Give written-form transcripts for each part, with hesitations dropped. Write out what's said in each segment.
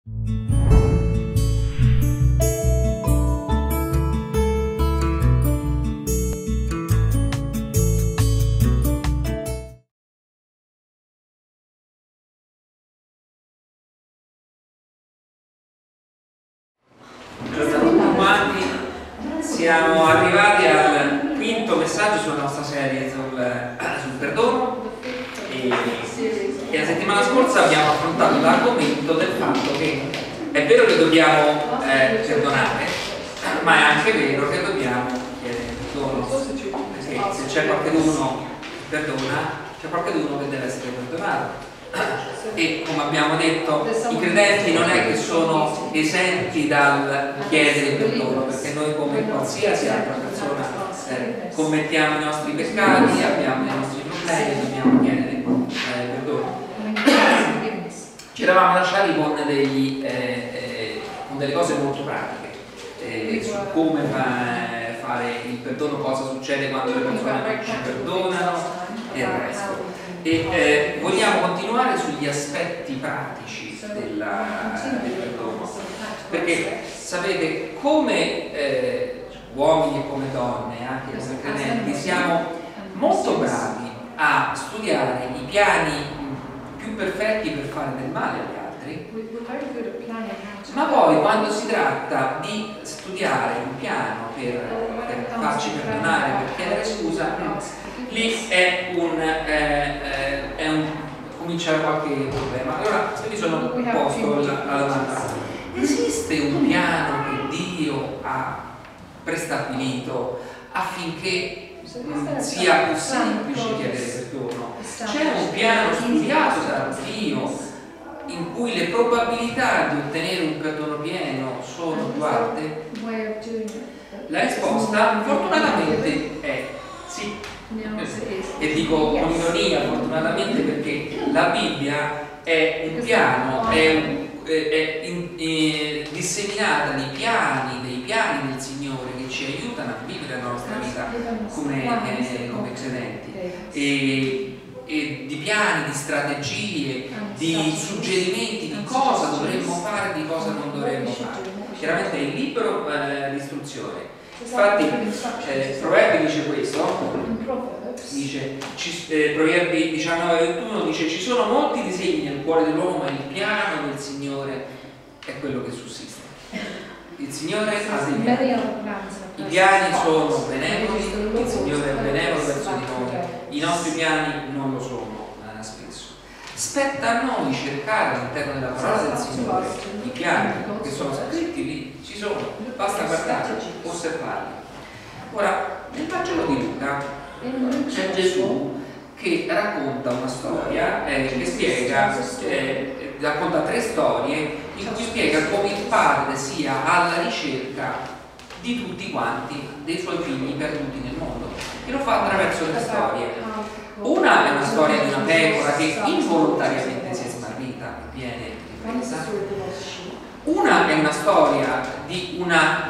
Siamo arrivati al quinto messaggio sulla nostra serie sul perdono e la settimana scorsa abbiamo affrontato l'argomento del fatto che è vero che dobbiamo perdonare, ma è anche vero che dobbiamo chiedere perdono, perché se c'è qualcuno che perdona, c'è qualcuno che deve essere perdonato. E come abbiamo detto, i credenti non è che sono esenti dal chiedere perdono, perché noi come qualsiasi altra persona commettiamo i nostri peccati, abbiamo i nostri problemi, dobbiamo chiedere perdono. Ci eravamo lasciati con delle cose molto pratiche su come fare il perdono, cosa succede quando le persone non ci perdonano e il resto. E vogliamo continuare sugli aspetti pratici del perdono, perché sapete, come uomini e come donne, anche come credenti, siamo molto bravi a studiare i piani più perfetti per fare del male agli altri, ma poi quando si tratta di studiare un piano per farci perdonare, per chiedere scusa, lì comincia qualche problema. Allora io mi sono posto la domanda: esiste un piano che Dio ha prestabilito affinché sia più semplice chiedere perdono? C'è un piano studiato da Dio in cui le probabilità di ottenere un perdono pieno sono più alte? La risposta fortunatamente è sì. E dico con ironia fortunatamente, perché la Bibbia è un piano, è disseminata dei piani del Signore che ci aiutano a vivere la nostra vita come credenti, e di piani, di strategie, di suggerimenti di cosa dovremmo fare e di cosa non dovremmo fare. Chiaramente è il libro di istruzione. Infatti Proverbi dice questo, dice, Proverbi 19:21 dice: ci sono molti disegni nel cuore dell'uomo, ma il piano del Signore è quello che sussiste. Il Signore ha dei piani, i piani sono benevoli, il Signore è benevolo verso di noi, i nostri piani non lo sono spesso. Spetta a noi cercare all'interno della parola del Signore i piani che sono scritti lì, ci sono, basta guardarli, osservarli. Ora, nel Vangelo di Luca c'è Gesù che racconta una storia che spiega, racconta tre storie in cui spiega come il padre sia alla ricerca di tutti quanti dei suoi figli perduti nel mondo, e lo fa attraverso le storie. Una è una storia di una pecora che involontariamente si è smarrita e viene ripresa. Una è una storia di una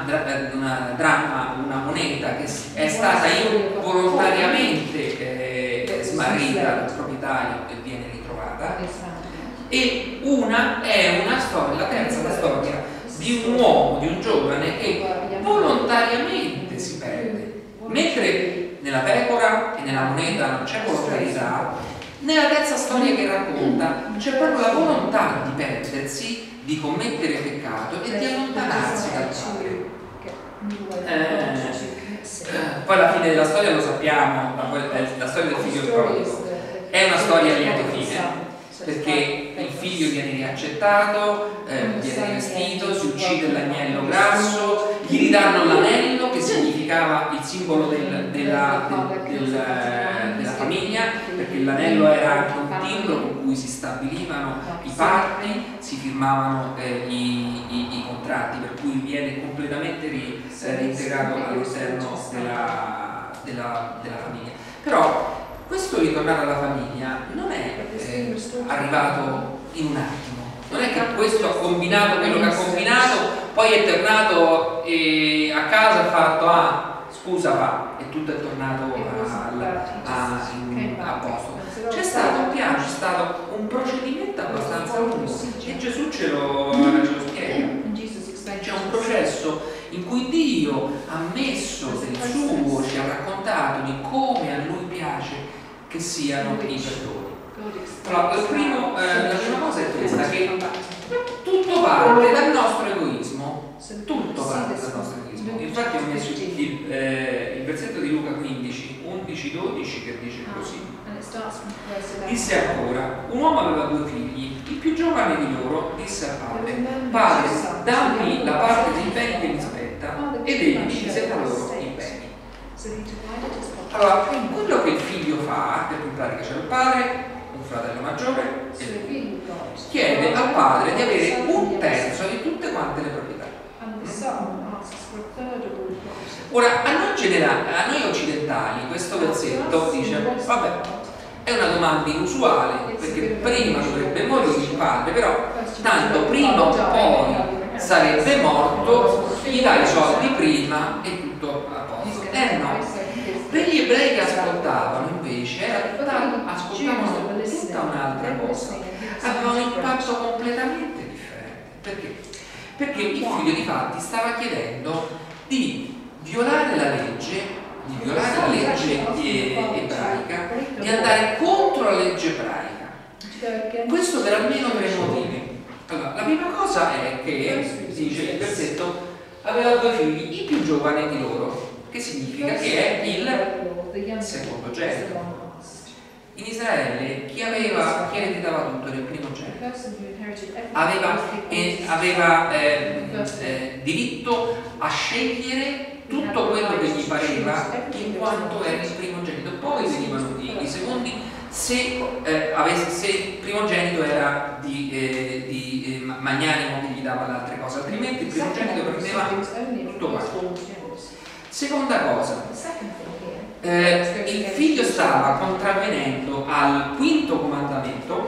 moneta che è stata involontariamente smarrita dal proprietario e viene ritrovata. E una è una storia, la terza è la storia di un uomo, di un giovane che volontariamente si perde. Mentre nella pecora e nella moneta non c'è volontarietà, nella terza storia che racconta c'è proprio la volontà di perdersi, di commettere peccato e di allontanarsi dal Padre. Poi la fine della storia lo sappiamo, la storia del figlio prodigo è una storia a lieto fine, perché il figlio viene riaccettato, viene rivestito, si uccide l'agnello grasso, gli ridanno l'anello che significava il simbolo della famiglia, perché l'anello era anche un timbro con cui si stabilivano i patti, si firmavano i contratti, per cui viene completamente reintegrato all'interno della famiglia. Però questo ritornare alla famiglia non è arrivato in un attimo, non è che questo ha combinato quello che ha combinato, poi è tornato a casa e ha fatto scusa fa, e tutto è tornato a posto. C'è stato un piano, c'è stato un procedimento abbastanza lungo, e Gesù ce lo ammesso del suo, ci ha raccontato di come a lui piace che siano i perdoni. Allora, la prima cosa è questa, che tutto parte dal nostro egoismo, tutto parte dal nostro egoismo. Infatti ho messo il versetto di Luca 15, 11-12 che dice così. Disse ancora: un uomo aveva 2 figli, il più giovane di loro disse al padre: padre, dammi la parte dei beni che mi spetta, ed egli divise tra loro i beni. Allora, quello che il figlio fa, perché in pratica c'è il padre, un fratello maggiore, e chiede al padre di avere 1/3 di tutte quante le proprietà. Ora, a noi occidentali questo versetto dice: vabbè, è una domanda inusuale, perché prima dovrebbe morire il padre, però tanto prima o poi sarebbe morto, gli dai i soldi prima e tutto a posto. No. Per gli ebrei che ascoltavano invece ascoltavano tutta un'altra cosa, aveva un impatto completamente differente. Perché? Perché il figlio di fatti stava chiedendo di violare la legge ebraica, di andare contro la legge ebraica. Questo per almeno 3 motivi. Allora, la prima cosa è che, dice il versetto, aveva 2 figli, il più giovane di loro, che significa che è il secondogenito. In Israele chi ereditava tutto era il primogenito. Aveva diritto a scegliere tutto quello che gli pareva in quanto era il primogenito. Poi venivano i secondi se il primogenito era di magnanimo che gli dava le altre cose, altrimenti il primogenito prendeva tutto quanto. Seconda cosa, il figlio stava contravvenendo al 5° comandamento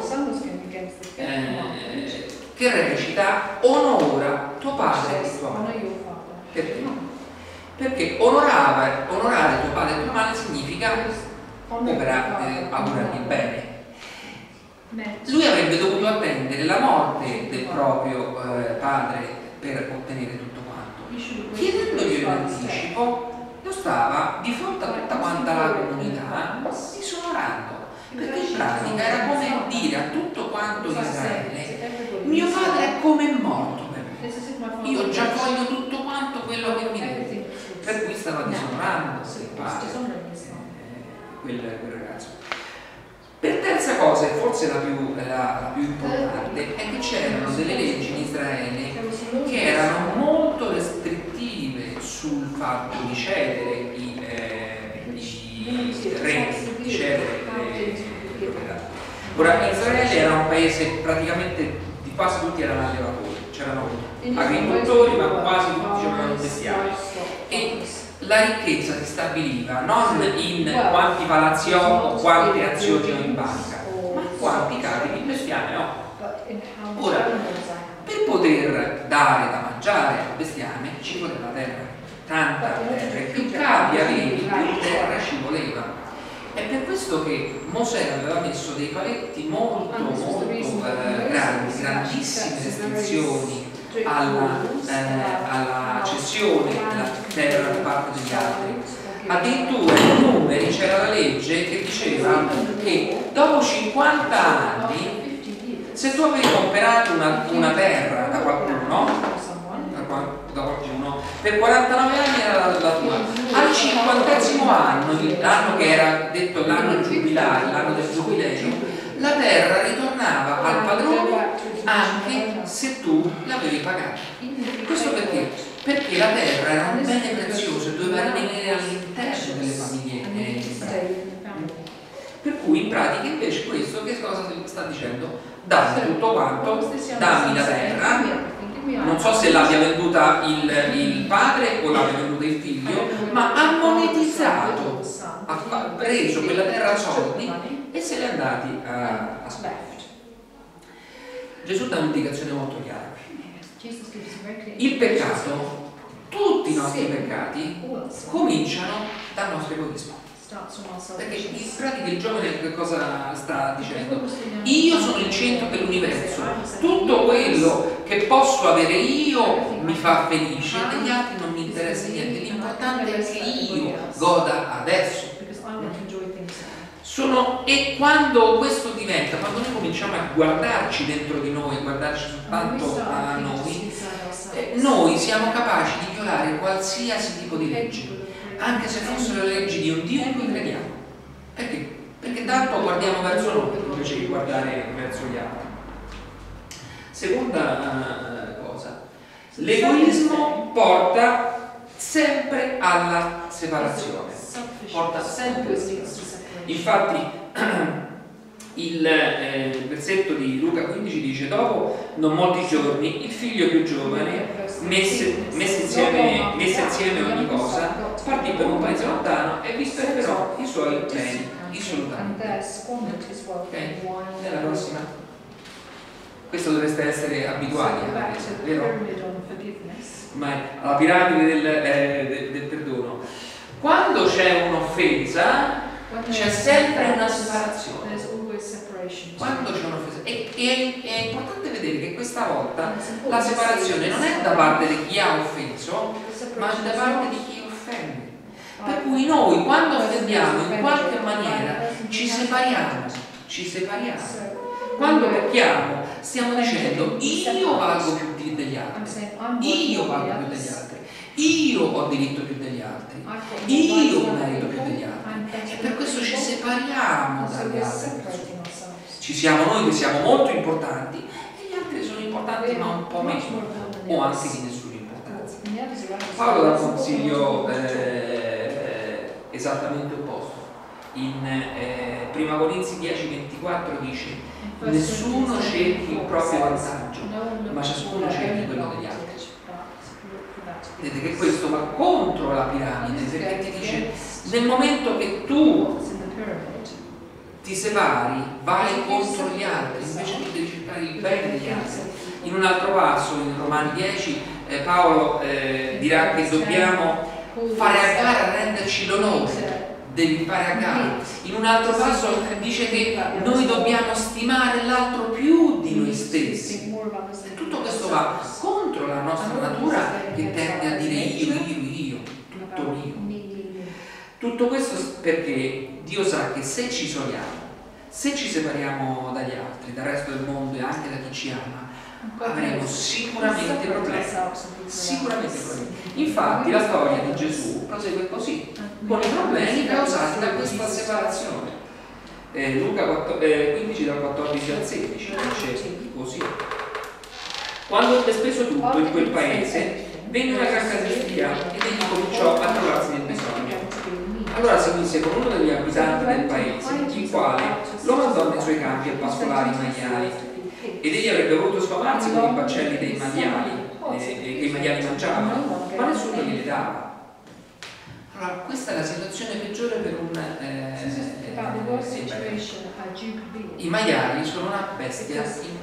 che recita: onora tuo padre e tua madre. Perché? Perché onorare tuo padre e tua madre significa augurargli bene. Lui avrebbe dovuto attendere la morte del proprio padre per ottenere tutto quanto. Chiedendogli in anticipo, lo stava di fronte a tutta quanta la comunità disonorando, perché in pratica era come dire a tutto quanto Israele: mio padre è come morto per me, io già voglio tutto quanto quello che mi deve. Per cui stava disonorando il padre, quel ragazzo. Per terza cosa, e forse la più importante, è che c'erano delle leggi in Israele che erano molto restrittive sul fatto di cedere di cedere le proprietà. Ora, Israele era un paese praticamente di quasi tutti erano allevatori, c'erano agricoltori, ma quasi tutti avevano bestiali. E la ricchezza si stabiliva non in quanti palazzi ho o quante azioni ho in banca, ma quanti capi di bestiame ho. Ora, per poter dare da mangiare al bestiame ci voleva terra, tanta terra, e più capi avevi, più terra ci voleva. È per questo che Mosè aveva messo dei paletti molto grandi, grandissime restrizioni alla cessione della terra da parte degli altri. Addirittura in Numeri c'era la legge che diceva che dopo 50 anni, se tu avevi comprato una terra da qualcuno per 49 anni era la tua, al 50° anno, l'anno che era detto l'anno giubilare, l'anno del giubileo, la terra ritornava al padrone anche se tu l'avevi pagata. Questo perché? Perché la terra era un bene prezioso e doveva rimanere all'interno delle famiglie ebraiche. Per cui in pratica invece questo che cosa sta dicendo? Dammi tutto quanto, dammi la terra. Non so se l'abbia venduta il padre o l'abbia venduta il figlio, ma ha monetizzato, ha preso quella terra a soldi e se l'è andati a spendere. Gesù dà un'indicazione molto chiara. Il peccato, tutti i nostri peccati cominciano dal nostro egoismo. Perché in pratica il giovane che cosa sta dicendo? Io sono il centro dell'universo, tutto quello che posso avere io mi fa felice, degli altri non mi interessa niente, l'importante è che io goda adesso. E quando questo diventa, quando noi cominciamo a guardarci dentro di noi, guardarci soltanto a noi siamo capaci di violare qualsiasi tipo di legge, anche se fossero le leggi di un Dio in cui crediamo. Perché? Perché tanto guardiamo verso noi invece di guardare verso gli altri. Seconda cosa, l'egoismo porta sempre alla separazione. Porta sempre alla separazione. Infatti il versetto di Luca 15 dice: dopo non molti giorni il figlio più giovane messe insieme ogni cosa, partì per un paese lontano e vi sperperò i suoi beni dissolutamente. Ok? Nella prossima. Questo dovreste essere abituati, vero? Ma alla piramide del perdono. Quando c'è un'offesa c'è sempre una separazione. Quando c'è un'offesa, è importante vedere che questa volta la separazione non è da parte di chi ha offeso, ma da parte di chi offende. Per cui noi quando offendiamo in qualche maniera ci separiamo. Quando pecchiamo stiamo dicendo: io valgo più degli altri, io valgo più degli altri, io ho diritto più degli altri, io merito più degli altri. E per questo ci separiamo dalle altre persone. Ci siamo noi che siamo molto importanti e gli altri sono importanti ma un po' meno, o anche di nessuna importanza. Paolo dà un consiglio esattamente opposto. In 1 Corinzi 10:24 dice: nessuno cerchi il proprio vantaggio, ma ciascuno cerchi quello degli altri. Vedete che questo va contro la piramide, perché ti dice: nel momento che tu ti separi, vai contro gli altri, invece tu devi cercare il bene degli altri. In un altro passo, in Romani 10, Paolo dirà che dobbiamo fare a gara a renderci l'onore, devi fare a gara. In un altro passo dice che noi dobbiamo stimare l'altro più di noi stessi. Tutto questo va contro la nostra natura che tende a dire io, tutto mio. Tutto questo perché Dio sa che se ci isoliamo, se ci separiamo dagli altri, dal resto del mondo e anche da chi ci ama, avremo sicuramente problemi. Infatti la storia di Gesù prosegue così, con i problemi causati da questa separazione. Luca 15 dal 14 al 16 dice così: quando ebbe speso tutto in quel paese, venne una gran carestia ed egli cominciò a trovarsi nel bisogno. Allora si mise con uno degli abitanti del paese, il quale lo mandò nei suoi campi a pascolare i maiali, ed egli avrebbe voluto sfamarsi con i baccelli dei maiali che i maiali mangiavano, ma nessuno glieli dava. Allora, questa è la situazione peggiore per un i maiali sono una bestia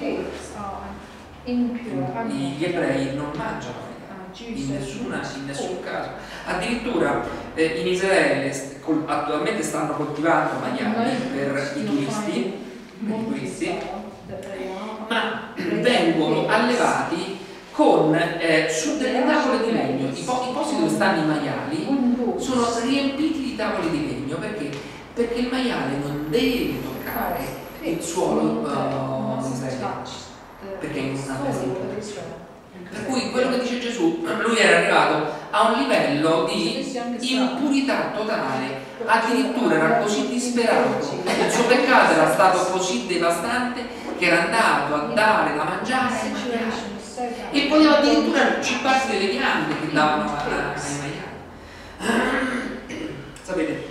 impura. Gli ebrei non mangiano in nessun caso. Addirittura in Israele attualmente stanno coltivando maiali per i turisti, ma vengono allevati su delle tavole di legno. I posti dove stanno i maiali sono riempiti di tavole di legno perché il maiale non deve toccare il suolo israeliano, perché è una bestia. Per cui quello che dice Gesù, lui era arrivato a un livello di impurità totale, addirittura era così disperato, il suo peccato era stato così devastante che era andato a dare da mangiare ai maiali e poteva addirittura cibarsi delle viande che davano ai maiali. Sapete?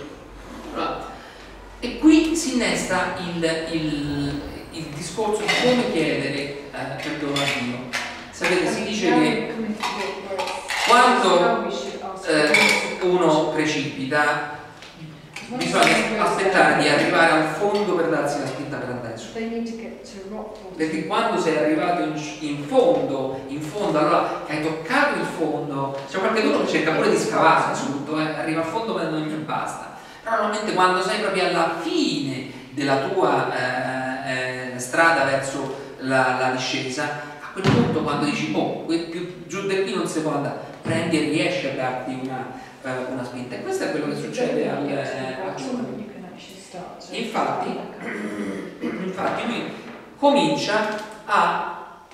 E qui si innesta il discorso di come chiedere perdono a Dio. Sapete, si dice che quando uno precipita bisogna aspettare di arrivare al fondo per darsi la spinta per andare su, perché quando sei arrivato in fondo allora che hai toccato il fondo, c'è qualcuno che cerca pure di scavare su tutto, arriva al fondo ma non gli basta, Normalmente quando sei proprio alla fine della tua strada verso la discesa, a quel punto quando dici più giù di qui non si può andare, prendi e riesci a darti una spinta. E questo è quello che succede al giovane. Infatti lui comincia a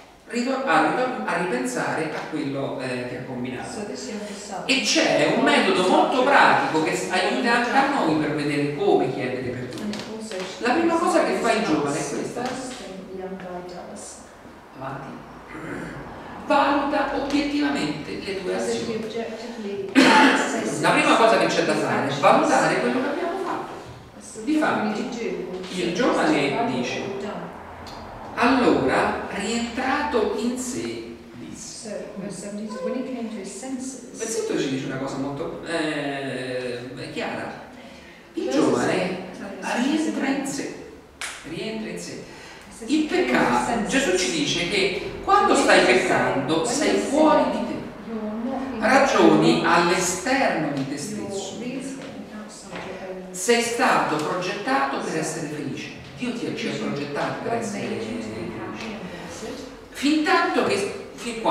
ripensare a quello che ha combinato, e c'è un metodo molto pratico che aiuta anche a noi per vedere come chiedere perdono. La prima cosa che fa il giovane è questa: avanti, valuta obiettivamente le tue azioni. La prima cosa che c'è da fare è valutare quello che abbiamo fatto. Difatti il giovane dice: allora, rientrato in sé, disse. Il versetto ci dice una cosa molto chiara. Il giovane rientra in sé. Il peccato, Gesù ci dice che quando stai peccando sei fuori di te, ragioni all'esterno di te stesso. Sei stato progettato per essere felice. Dio ci ha progettato per essere felici. Fin tanto che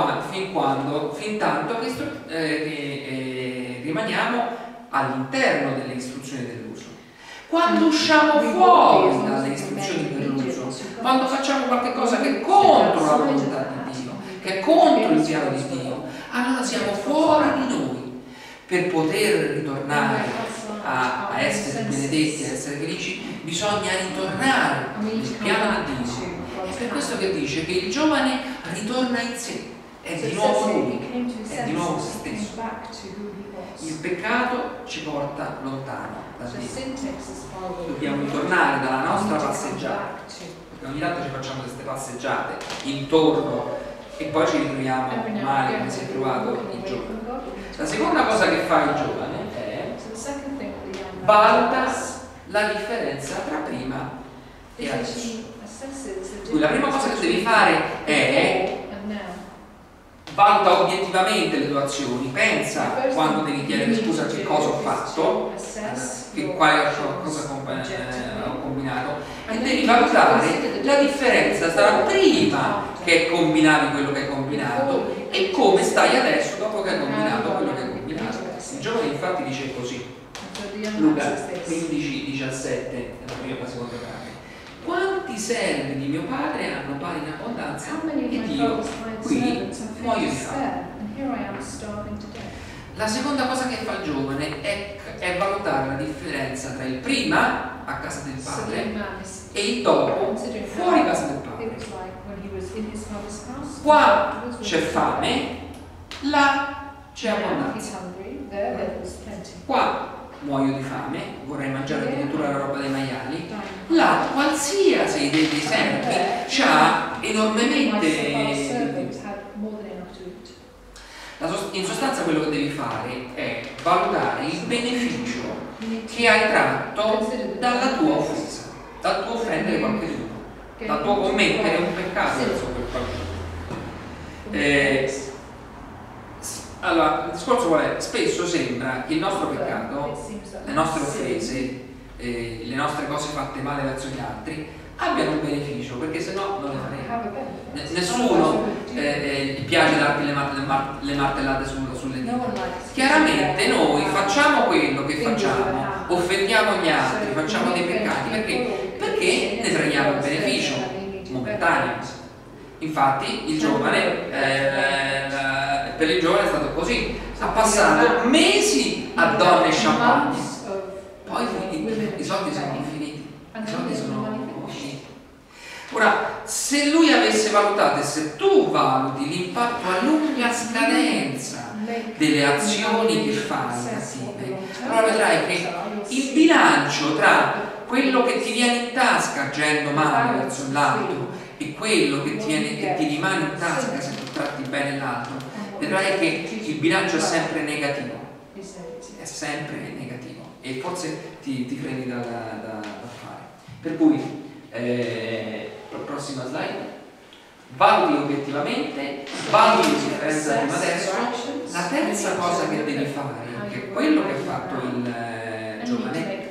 rimaniamo all'interno delle istruzioni dell'uso. Quando usciamo fuori dalle istruzioni dell'uso, quando facciamo qualcosa che è contro la volontà di Dio, che è contro il piano di Dio, allora siamo fuori di noi. Per poter ritornare a essere benedetti, a essere felici, bisogna ritornare nel piano di Dio. È per questo che dice che il giovane ritorna in sé, è di nuovo lui, è di nuovo se stesso. Il peccato ci porta lontano da Dio. Dobbiamo ritornare dalla nostra passeggiata, perché ogni tanto ci facciamo queste passeggiate intorno e poi ci ritroviamo male come si è trovato il giovane. La seconda cosa che fa il giovane è valuta la differenza tra prima e adesso. Quindi la prima cosa che devi fare è valuta obiettivamente le tue azioni, pensa quando devi chiedere scusa che cosa ho fatto, cosa ho combinato, e devi valutare la differenza tra prima che combinavi quello che hai combinato e come stai adesso dopo che hai combinato quello che hai combinato. Il giovane infatti dice così, Luca 15:17, la prima e la seconda parte: quanti servi di mio padre hanno pane in abbondanza ed io qui muoio di fame. La seconda cosa che fa il giovane è valutare la differenza tra il prima a casa del padre e il dopo fuori casa del padre. Qua c'è fame, là c'è abbondanza. Qua muoio di fame, vorrei mangiare addirittura la roba dei maiali. Là qualsiasi dei servi c'ha enormemente. In sostanza quello che devi fare è valutare il beneficio che hai tratto dalla tua offesa, dal tuo offendere qualcuno, dal tuo commettere un peccato verso quel qualcuno. Allora, il discorso qual è? Spesso sembra che il nostro peccato, le nostre offese, le nostre cose fatte male verso gli altri abbiano un beneficio, perché se no non le faremo. Nessuno gli piace darti le martellate sulle dita. Chiaramente noi facciamo quello che facciamo, offendiamo gli altri, facciamo dei peccati perché ne traiamo il beneficio momentaneo. Infatti il giovane per il giovane è stato così, ha passato mesi a donne e champagne, poi i soldi sono finiti, Ora, se lui avesse valutato, e se tu valuti l'impatto a lunga scadenza delle azioni che fai cattive, allora vedrai che il bilancio tra quello che ti viene in tasca agendo male verso l'altro e quello che ti rimane in tasca se tu tratti bene l'altro, vedrai che il bilancio è sempre negativo, è sempre negativo, e forse ti freni da fare. Per cui prossima slide, valuti obiettivamente, valuti la differenza prima adesso. La terza cosa che devi fare, che è quello che ha fatto il giovane,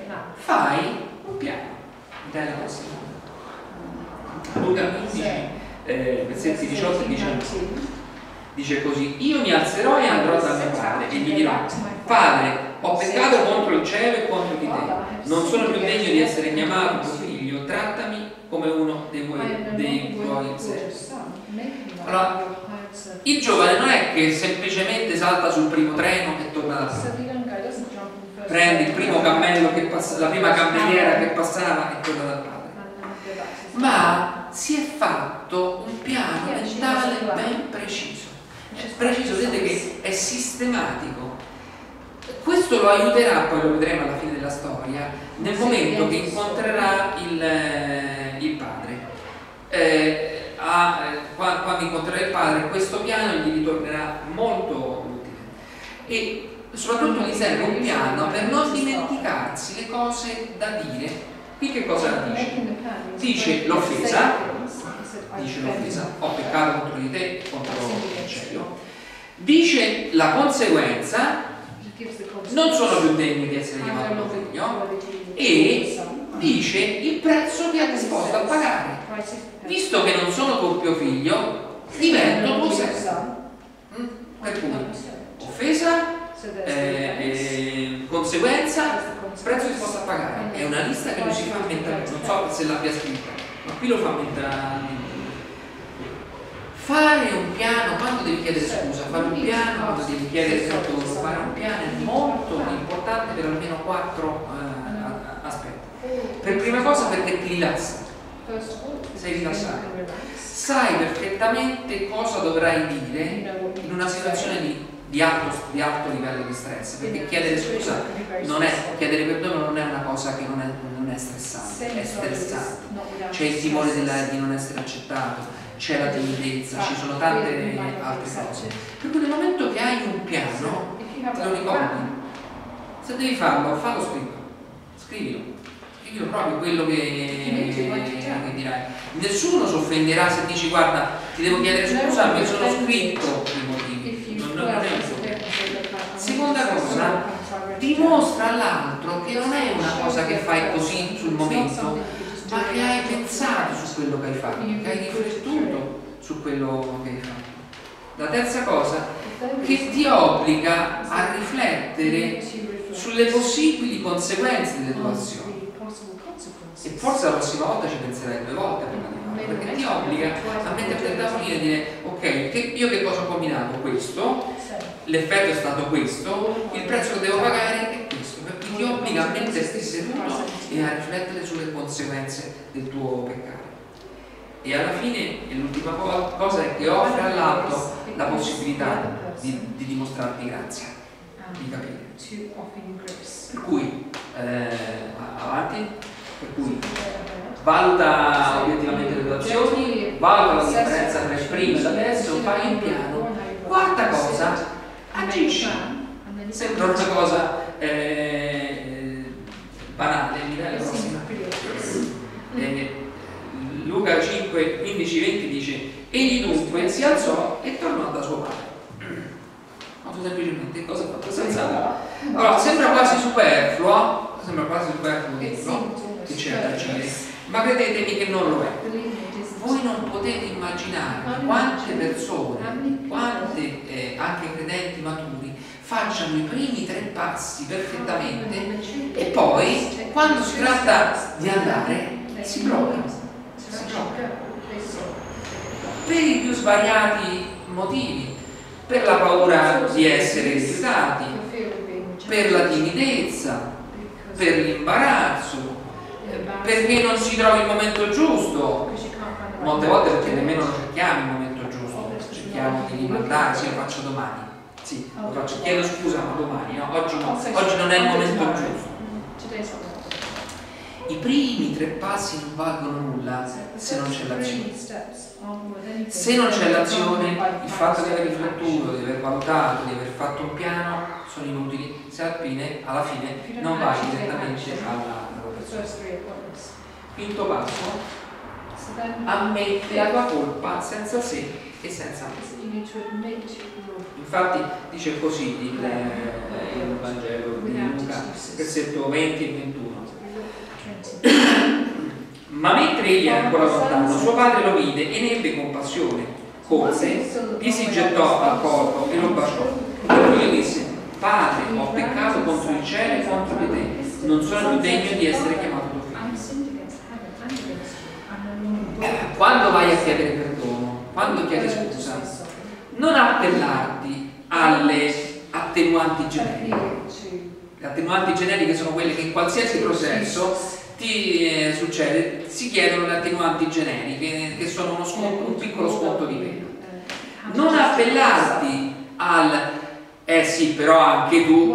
fai un piano. Dai la prossima. Luca 15, versetti 18 e 19. Dice così: io mi alzerò e andrò da mio padre e gli dirò: Padre, ho peccato contro il cielo e contro di te, non sono più degno di essere chiamato tuo figlio, trattami come uno dei tuoi servi. Allora, il giovane non è che semplicemente salta sul primo treno e torna da padre, prende il primo cammello che passa, la prima cameriera che passava e torna dal padre, ma si è fatto un piano mentale ben preciso. Preciso, vedete che è sistematico. Questo lo aiuterà, poi lo vedremo alla fine della storia, nel momento che incontrerà il padre. Quando incontrerà il padre, questo piano gli ritornerà molto utile. E soprattutto gli serve un piano per non dimenticarsi le cose da dire. Qui che cosa dice? Dice l'offesa. Dice l'offesa, ho peccato contro di te, contro il cielo. Dice la conseguenza, non sono più degni di essere chiamato tuo figlio, e dice il prezzo che è disposto a pagare. Visto che non sono tuo figlio, divento tuo servo. Per cui offesa, conseguenza, prezzo disposto a pagare. È una lista che lui si fa mentalmente, non so se l'abbia scritta, ma qui lo fa mentalmente. Fare un piano quando devi chiedere scusa, fare un piano quando devi chiedere perdono, fare un piano è molto importante per almeno 4 aspetti. Per prima cosa perché ti rilassa, sei rilassato, sai perfettamente cosa dovrai dire in una situazione di alto livello di stress, perché chiedere scusa chiedere perdono non è una cosa che non è stressante, è stressante. C'è il timore di non essere accettato, c'è la timidezza, ci sono tante altre cose. Per cui nel momento che hai un piano, te lo ricordi. Se devi farlo, fallo scritto. Scrivilo proprio quello che dirai. Nessuno si offenderà se dici guarda, ti devo chiedere scusa, mi sono scritto i motivi. Non è seconda cosa, dimostra all'altro che non è una cosa che fai così sul momento, ma che hai pensato su quello che hai fatto, che hai riflettuto su quello che hai fatto. La terza cosa, che ti obbliga a riflettere sulle possibili conseguenze delle tue azioni. E forse la prossima volta ci penserai 2 volte prima di farlo, perché ti obbliga a metterti a tavolino e dire ok, io che cosa ho combinato? Questo, l'effetto è stato questo, il prezzo che devo pagare è questo, perché ti obbliga a metterti seduto e a riflettere sulle conseguenze del tuo peccato. E alla fine, l'ultima cosa è che offre all'altro la possibilità di dimostrarti grazia, di capire. Per cui avanti. Per cui valuta obiettivamente le tue azioni, valuta la differenza tra il prima e l'adesso, fai un piano. Quarta cosa, agisci. Sembra una cosa banale, mi dai la prossima. Luca 5, 15, 20 dice: egli dunque si alzò e tornò da suo padre. Molto semplicemente, cosa ha fatto? Si è alzato. Allora, sembra quasi superfluo dirlo, che c'è da agire, ma credetemi che non lo è. Voi non potete immaginare quante persone, anche credenti maturi, facciano i primi 3 passi perfettamente e poi, quando si tratta di andare, si bloccano. Per i più svariati motivi, per la paura di essere rifiutati, per la timidezza, per l'imbarazzo, perché non si trova il momento giusto, molte volte perché nemmeno lo cerchiamo il momento giusto, cerchiamo di rimandare, sì, lo faccio domani, sì, lo faccio, chiedo scusa ma domani, no? Oggi non è il momento giusto. I primi 3 passi non valgono nulla se non c'è l'azione. Se non c'è l'azione, il fatto di aver riflettuto, di aver valutato, di aver fatto un piano sono inutili se alla fine non vai direttamente alla persona. Quinto passo, ammetti la tua colpa senza se e senza me. Infatti dice così il Vangelo di Luca, versetto 20 e 21. Ma mentre egli era ancora lontano, suo padre lo vide e ne ebbe compassione. Corse, gli si gettò al corpo e lo baciò. Il figlio disse: Padre, ho peccato contro il cielo e contro di te, non sono più degno di essere chiamato tuo figlio. Quando vai a chiedere perdono, quando chiedi scusa, non appellarti alle attenuanti generiche. Le attenuanti generiche sono quelle che in qualsiasi processo ti succede, si chiedono le attenuanti generiche, che sono un piccolo sconto di pena. Non appellarti al sì, però anche tu,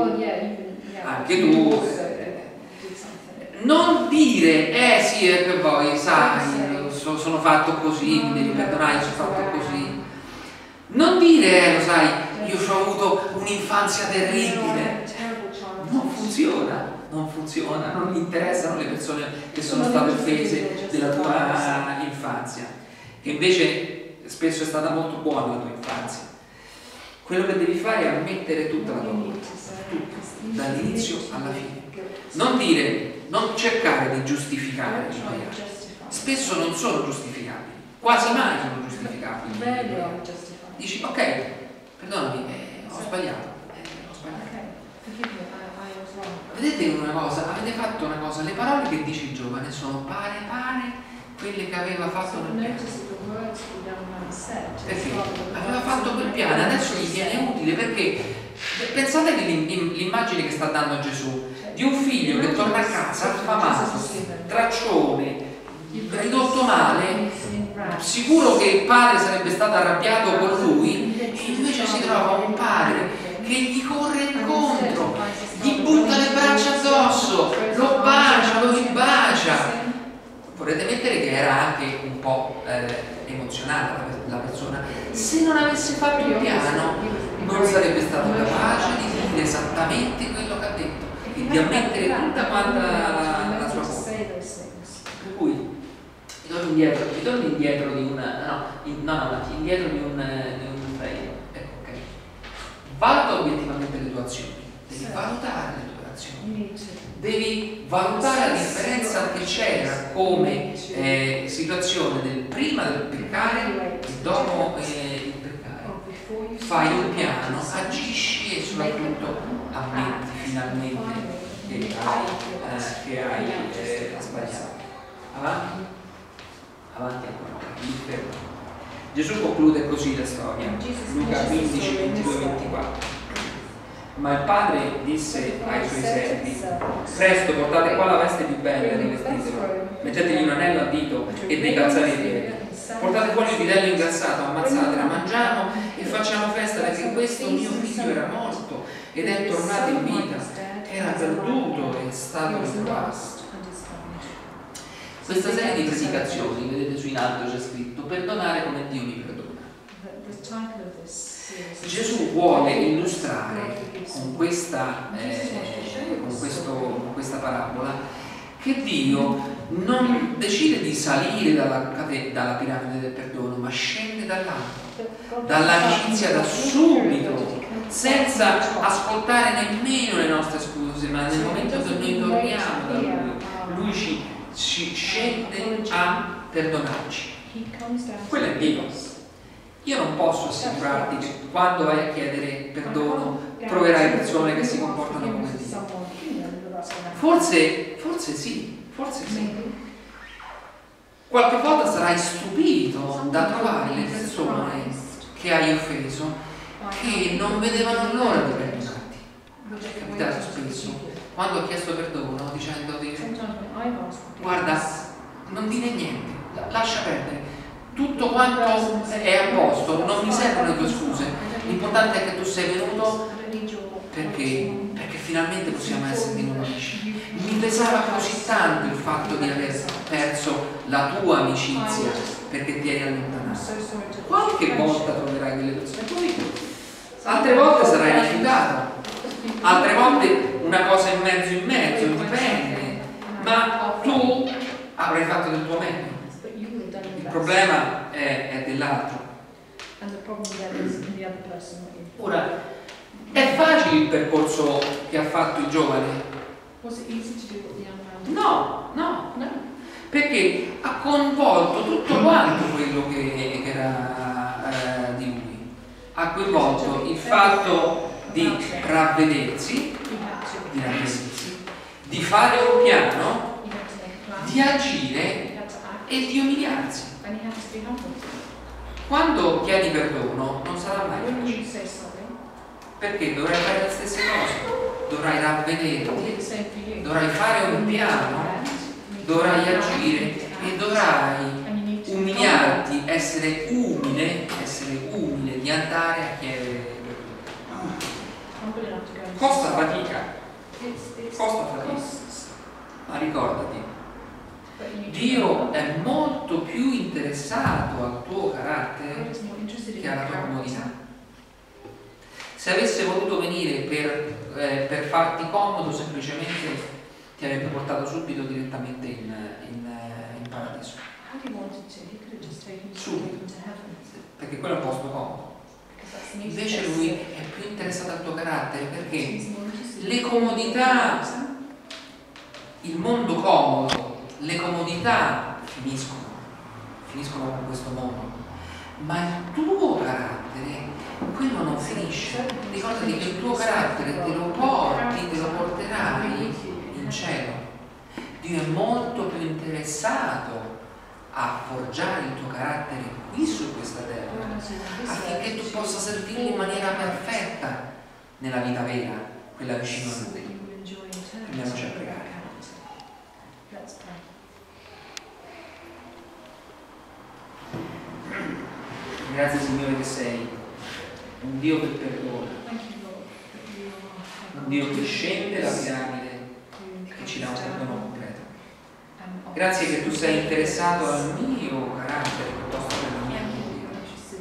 non dire sì, è per voi, sai, sono fatto così, mi devi perdonare, sono fatto così. Non dire, lo sai, io ho avuto un'infanzia terribile. Non funziona, non interessano le persone che sono state offese della tua infanzia, che invece spesso è stata molto buona la tua infanzia. Quello che devi fare è ammettere tutta la tua colpa, dall'inizio alla fine. Non dire, non cercare di giustificare gli sbagliati. Spesso non sono giustificabili, quasi mai sono giustificabili. Dici, ok, perdonami, ho sbagliato. Vedete una cosa, avete fatto una cosa, le parole che dice il giovane sono pare quelle che aveva fatto nel piano. Perché aveva fatto quel piano, adesso gli viene utile, perché pensate l'immagine che sta dando Gesù di un figlio che torna a casa affamato, traccione, ridotto male, sicuro che il padre sarebbe stato arrabbiato con lui, e invece si trova un padre che gli corre incontro, gli butta le braccia addosso, lo bacia, lo ribacia. Vorrete mettere che era anche un po' emozionata la persona. Se non avesse fatto il piano, non sarebbe stato capace di dire esattamente quello che ha detto e di ammettere tutta quanta la sua colpa. Per cui ritorni indietro di un frame. Valuta obiettivamente le tue azioni, devi valutare le tue azioni, devi valutare la differenza che c'era come situazione del prima del peccare e dopo il peccare. Fai un piano, agisci e soprattutto ammetti finalmente che hai sbagliato. Avanti ancora. Gesù conclude così la storia, Luca 15, 22, 24. Ma il padre disse ai suoi servi: presto portate qua la veste più bella e rivestitelo, mettetegli un anello al dito e dei calzari ai piedi, portate fuori il vitello ingrazzato, ammazzatela, mangiamo e facciamo festa, perché questo mio figlio era morto ed è tornato in vita, era perduto e è stato ritrovato. Questa serie di predicazioni, vedete su in alto c'è scritto perdonare come Dio mi perdona. Gesù vuole illustrare con questa parabola che Dio non decide di salire dalla piramide del perdono, ma scende dall'alto, dall'amicizia da subito, senza ascoltare nemmeno le nostre scuse, ma nel momento che noi torniamo da Lui ci scende a perdonarci. Quello è Dio. Io non posso assicurarti che quando vai a chiedere perdono troverai persone che si comportano come Dio. Forse sì. Qualche volta sarai stupito da trovare le persone che hai offeso che non vedevano l'ora di perdonarti. È capitato spesso quando ho chiesto perdono dicendo guarda, non dire niente, lascia perdere, tutto quanto è a posto, non mi servono le tue scuse, l'importante è che tu sei venuto perché finalmente possiamo essere di nuovo amici. Mi pesava così tanto il fatto di aver perso la tua amicizia perché ti eri allontanato. Qualche volta troverai delle persone così, altre volte sarai rifiutato, altre volte una cosa in mezzo, dipende, ma tu avrai fatto del tuo meglio. Il problema è dell'altro. Ora, è facile il percorso che ha fatto il giovane? No, no, no, perché ha coinvolto tutto quanto quello che era di lui. Ha coinvolto il fatto di ravvedersi, di fare un piano, di agire e di umiliarsi. Quando chiedi perdono non sarà mai facile, perché dovrai fare le stesse cose, dovrai ravvederti, dovrai fare un piano, dovrai agire e dovrai umiliarti, essere umile di andare a chiedere perdono. Costa fatica, ma ricordati, Dio è molto più interessato al tuo carattere che alla tua comodità. Se avesse voluto venire per farti comodo, semplicemente ti avrebbe portato subito direttamente in paradiso. Subito, perché quello è un posto comodo. Invece lui è più interessato al tuo carattere, perché le comodità, il mondo comodo, le comodità finiscono con questo mondo, ma il tuo carattere, quello non finisce. Ricordati che il tuo carattere te lo porterai in cielo. Dio è molto più interessato a forgiare il tuo carattere qui su questa terra, affinché tu possa servirlo in maniera perfetta nella vita vera, quella vicino a Lui. Andiamoci a pregare. Grazie Signore che sei un Dio che perdona, un Dio che scende la piramide e che ci dà un perdono completo. Grazie che tu sei interessato al mio carattere piuttosto che alla mia comodità.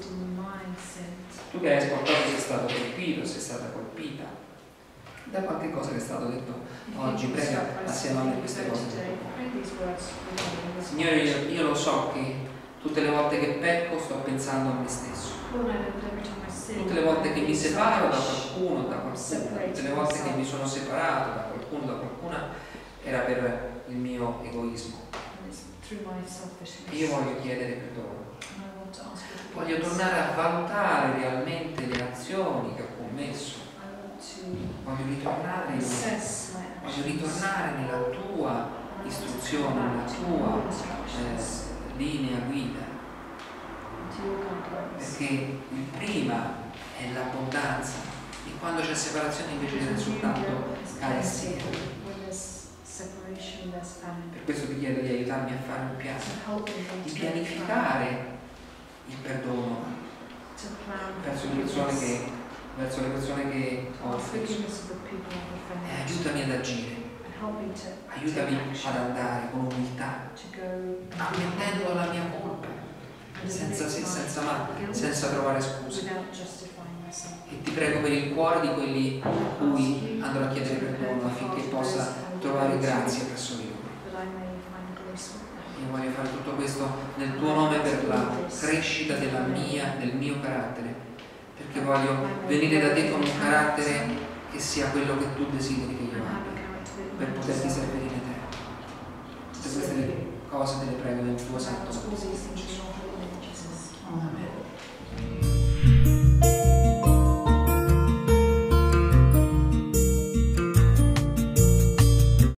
Tu che hai ascoltato sei stato colpito, sei stata colpita da qualche cosa che è stato detto oggi. Prega assieme a me queste cose. Signore, io lo so che tutte le volte che pecco sto pensando a me stesso. Tutte le volte che mi separo da qualcuno, tutte le volte che mi sono separato da qualcuno, da qualcuna, era per il mio egoismo. E io voglio chiedere perdono. Voglio tornare a valutare realmente le azioni che ho commesso. Voglio ritornare nella tua istruzione, nella tua linea guida, perché il prima è l'abbondanza e quando c'è separazione invece c'è soltanto carestia. Per questo ti chiedo di aiutarmi a fare un piano, di pianificare il perdono verso le persone che ho offeso, e aiutami ad agire. Aiutami ad andare con umiltà, ammettendo la mia colpa, senza se, senza ma, senza trovare scuse. E ti prego per il cuore di quelli a cui andrò a chiedere perdono, affinché possa trovare grazia presso di loro. Io voglio fare tutto questo nel tuo nome, per la crescita del mio carattere, perché voglio venire da te con un carattere che sia quello che tu desideri che io abbia, per poterti servire in eterno. Tutte queste cose te le prego nel tuo santo nome. Amen.